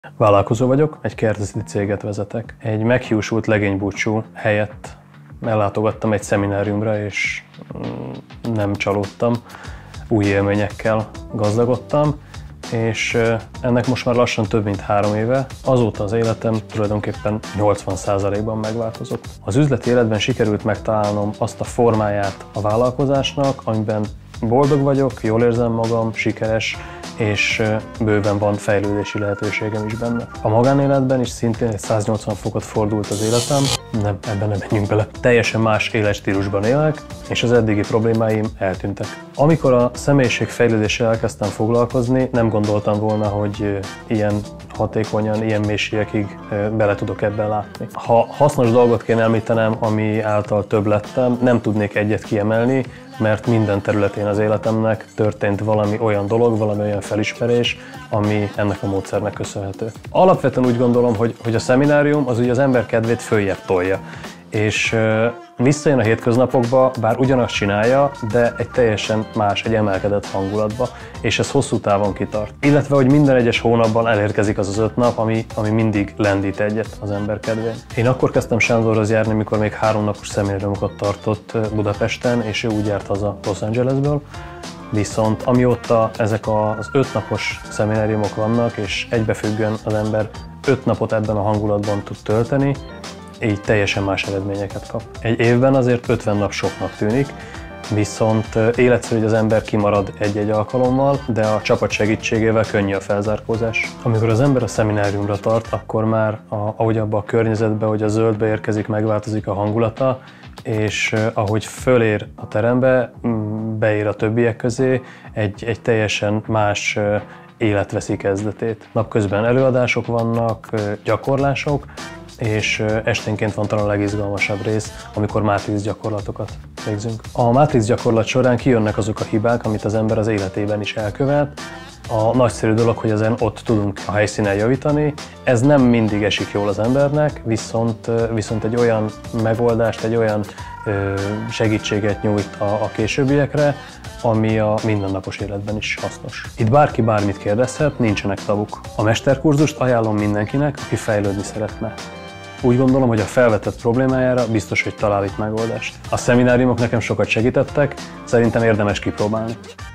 Vállalkozó vagyok, egy kertészeti céget vezetek. Egy meghiúsult legénybúcsú helyett ellátogattam egy szemináriumra, és nem csalódtam, új élményekkel gazdagodtam, és ennek most már lassan több mint 3 éve. Azóta az életem tulajdonképpen 80%-ban megváltozott. Az üzleti életben sikerült megtalálnom azt a formáját a vállalkozásnak, amiben boldog vagyok, jól érzem magam, sikeres, és bőven van fejlődési lehetőségem is benne. A magánéletben is szintén egy 180 fokot fordult az életem, ebben nem menjünk bele. Teljesen más életstílusban élek, és az eddigi problémáim eltűntek. Amikor a személyiségfejlődéssel elkezdtem foglalkozni, nem gondoltam volna, hogy ilyen hatékonyan, ilyen mélységekig bele tudok ebben látni. Ha hasznos dolgot kéne említenem, ami által több lettem, nem tudnék egyet kiemelni, mert minden területén az életemnek történt valami olyan dolog, valami olyan felismerés, ami ennek a módszernek köszönhető. Alapvetően úgy gondolom, hogy a szeminárium az ugye az ember kedvét följebb tolja, és visszajön a hétköznapokba, bár ugyanazt csinálja, de egy teljesen más, egy emelkedett hangulatba, és ez hosszú távon kitart. Illetve, hogy minden egyes hónapban elérkezik az 5 nap, ami mindig lendít egyet az ember kedvén. Én akkor kezdtem Sándorhoz járni, mikor még 3 napos szemináriumokat tartott Budapesten, és ő úgy járt haza Los Angelesből. Viszont amióta ezek az 5 napos szemináriumok vannak, és egybefüggően az ember 5 napot ebben a hangulatban tud tölteni, így teljesen más eredményeket kap. Egy évben azért 50 nap soknak tűnik, viszont életszerű, hogy az ember kimarad egy-egy alkalommal, de a csapat segítségével könnyű a felzárkózás. Amikor az ember a szemináriumra tart, akkor már ahogy abba a környezetbe, hogy a zöldbe érkezik, megváltozik a hangulata, és ahogy fölér a terembe, beér a többiek közé, egy teljesen más élet veszi kezdetét. Napközben előadások vannak, gyakorlások, és esténként van talán a legizgalmasabb rész, amikor mátrix gyakorlatokat végzünk. A mátrix gyakorlat során kijönnek azok a hibák, amit az ember az életében is elkövet. A nagyszerű dolog, hogy ezen ott tudunk a helyszínen javítani. Ez nem mindig esik jól az embernek, viszont egy olyan megoldást, egy olyan segítséget nyújt a későbbiekre, ami a mindennapos életben is hasznos. Itt bárki bármit kérdezhet, nincsenek tabuk. A mesterkurzust ajánlom mindenkinek, aki fejlődni szeretne. Úgy gondolom, hogy a felvetett problémájára biztos, hogy talál itt megoldást. A szemináriumok nekem sokat segítettek, szerintem érdemes kipróbálni.